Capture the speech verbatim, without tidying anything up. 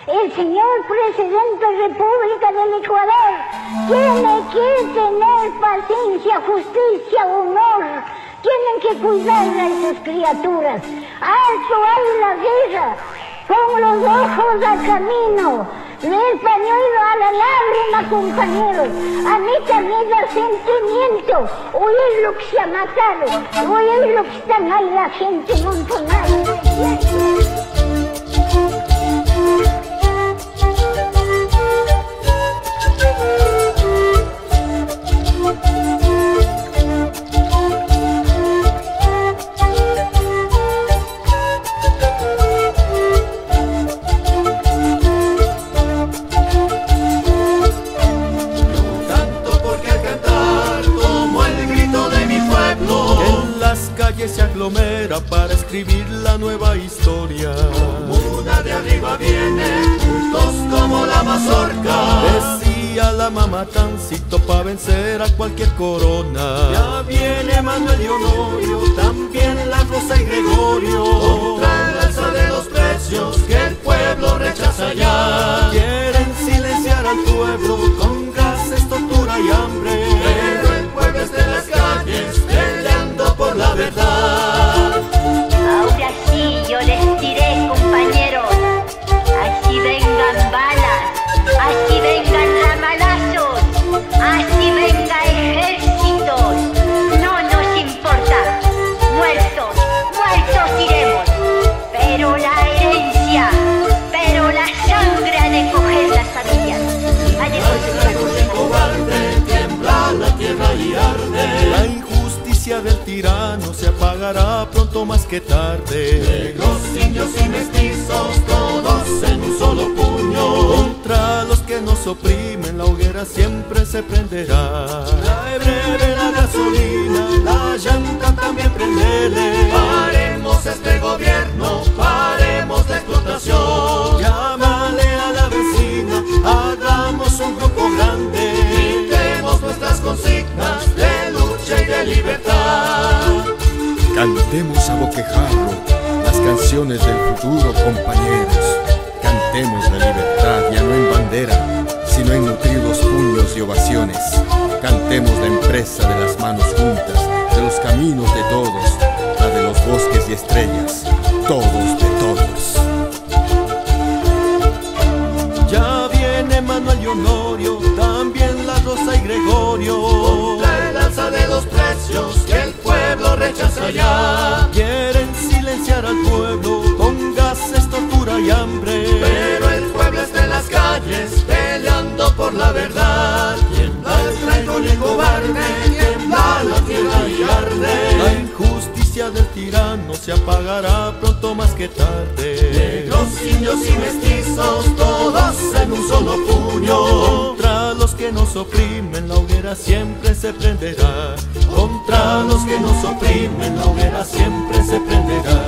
el señor Presidente de la República del Ecuador tiene que tener paciencia, justicia, honor. Tienen que cuidar a esas criaturas. Alto hay la guerra, con los ojos al camino, el pañuelo a la lágrima, compañeros. A mí también da sentimiento oír lo que se ha matado, oír lo que están ahí la gente montonada. Se aglomera para escribir la nueva historia. Una de arriba viene, juntos como la mazorca. Decía la mamá Tancito pa' vencer a cualquier corona. Ya viene Manuel y Honorio, también la Rosa y Gregorio. Contra el alza de los precios que el pueblo rechaza ya. Quieren silenciar al pueblo con gases, tortura y hambre. Pero el pueblo está en las calles peleando por la verdad. Ahora sí yo les diré, compañeros, así vengan balas, así vengan ramalazos, así venga ejércitos, no nos importa, muertos, muertos iremos, pero la herencia, pero la sangre ha de coger las familias. Ha de coger cobarde, tiembla la tierra y arde. La injusticia del tirano se apagará pronto más que tarde. Negros, indios y mestizos, todos en un solo puño. Contra los que nos oprimen, la hoguera siempre se prenderá. La breve la gasolina, la llanta también prendele. Paremos este gobierno, paremos la explotación. Llámale a la vecina, hagamos un grupo grande. Quitemos nuestras consignas de lucha y de libertad. Cantemos a boquejarro las canciones del futuro, compañeros. Cantemos la libertad ya no en bandera, sino en nutridos puños y ovaciones. Cantemos la empresa de las manos juntas, de los caminos de todos, la de los bosques y estrellas, todos de todos. Ya viene Manuel y Honorio, también la Rosa y Gregorio. Contra el alza de los precios que el pueblo rechaza ya. Quieren silenciar al pueblo con gases, tortura y hambre. Pero el pueblo está en las calles peleando por la verdad. Tiembla el traidor y el cobarde, tiembla la tierra y arde. La injusticia del tirano se apagará pronto más que tarde. Negros, indios y mestizos, todos en un solo puño. Contra los que nos oprimen, la hoguera siempre se prenderá. Contra los que nos oprimen, la hoguera siempre se prenderá.